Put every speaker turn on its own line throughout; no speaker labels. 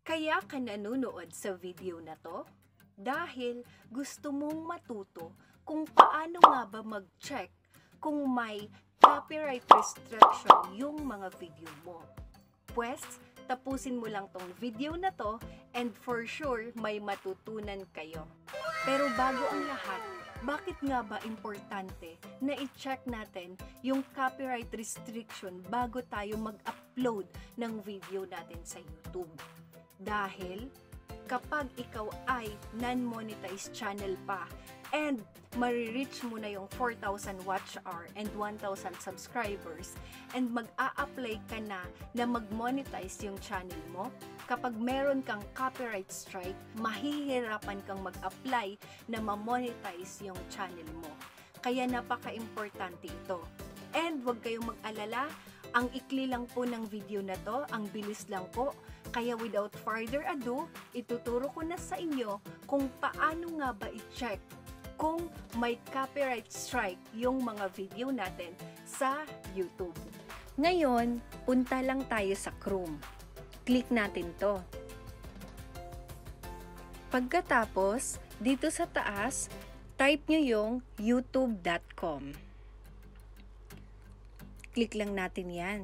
Kaya ka nanonood sa video na to? Dahil gusto mong matuto kung paano nga ba mag-check kung may copyright restriction yung mga video mo. Pwes, tapusin mo lang tong video na to and for sure may matutunan kayo. Pero bago ang lahat, bakit nga ba importante na i-check natin yung copyright restriction bago tayo mag-upload ng video natin sa YouTube? Dahil kapag ikaw ay non-monetized channel pa and marireach mo na yung 4,000 watch hour and 1,000 subscribers and mag-a-apply ka na mag-monetize yung channel mo, kapag meron kang copyright strike, mahihirapan kang mag-apply na ma-monetize yung channel mo. Kaya napaka-importante ito. And huwag kayong mag-alala, ang ikli lang po ng video na to, ang bilis lang po. Kaya without further ado, ituturo ko na sa inyo kung paano nga ba i-check kung may copyright strike yung mga video natin sa YouTube. Ngayon, punta lang tayo sa Chrome. Click natin to. Pagkatapos, dito sa taas, type nyo yung youtube.com. Click lang natin yan.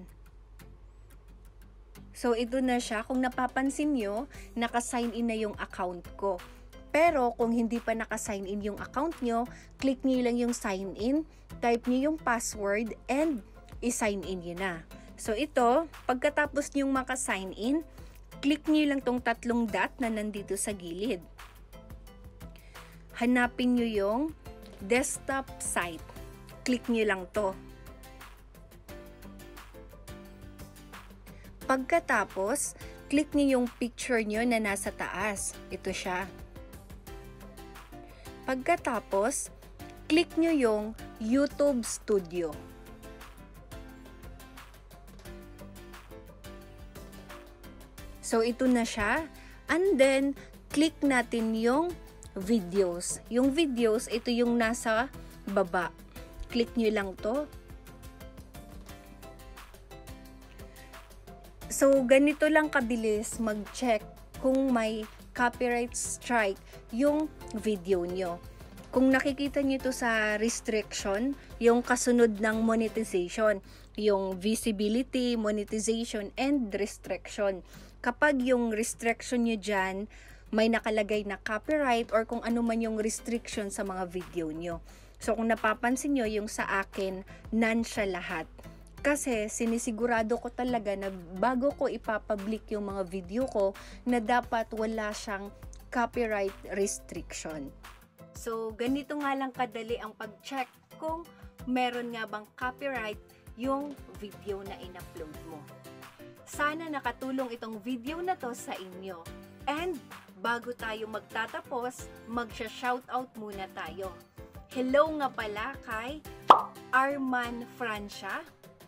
So, ito na siya. Kung napapansin nyo, naka-sign in na yung account ko. Pero, kung hindi pa naka-sign in yung account nyo, click nyo lang yung sign in, type nyo yung password, and i-sign in nyo na. So, ito, pagkatapos nyo maka-sign in, click nyo lang tong tatlong dot na nandito sa gilid. Hanapin nyo yung desktop site. Click nyo lang to. Pagkatapos, click niyo yung picture nyo na nasa taas. Ito siya. Pagkatapos, click nyo yung YouTube Studio. So, ito na siya. And then, click natin yung videos. Yung videos, ito yung nasa baba. Click nyo lang to. So, ganito lang kabilis mag-check kung may copyright strike yung video nyo. Kung nakikita nyo ito sa restriction, yung kasunod ng monetization, yung visibility, monetization, and restriction. Kapag yung restriction nyo dyan, may nakalagay na copyright or kung ano man yung restriction sa mga video nyo. So, kung napapansin nyo, yung sa akin, none siya lahat. Kasi sinisigurado ko talaga na bago ko ipapublic yung mga video ko na dapat wala siyang copyright restriction. So, ganito nga lang kadali ang pag-check kung meron nga bang copyright yung video na in-upload mo. Sana nakatulong itong video na to sa inyo. And bago tayo magtatapos, magsha-shoutout muna tayo. Hello nga pala kay Arman Francia.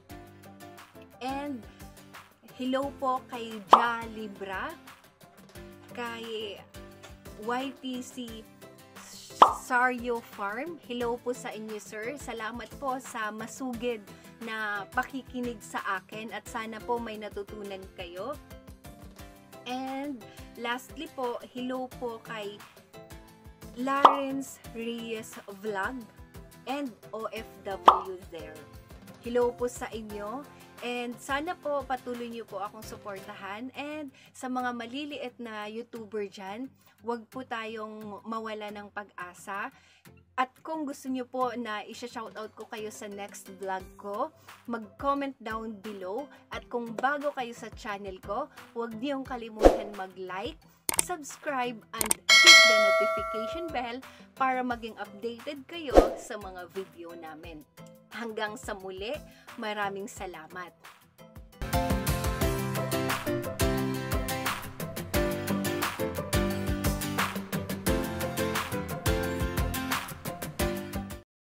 And hello po kay Ja Libra, kay YTC Sario Farm. Hello po sa inyo, sir. Salamat po sa masugid na pakikinig sa akin at sana po may natutunan kayo. And lastly po, hello po kay Lawrence Reyes Vlog and OFW there. Hello po sa inyo. And sana po patuloy niyo po akong suportahan. And sa mga maliliit na YouTuber dyan, huwag po tayong mawala ng pag-asa. At kung gusto niyo po na i-shoutout ko kayo sa next vlog ko, mag-comment down below. At kung bago kayo sa channel ko, huwag niyong kalimutan mag-like, subscribe, and hit the notification bell para maging updated kayo sa mga video namin. Hanggang sa muli, maraming salamat.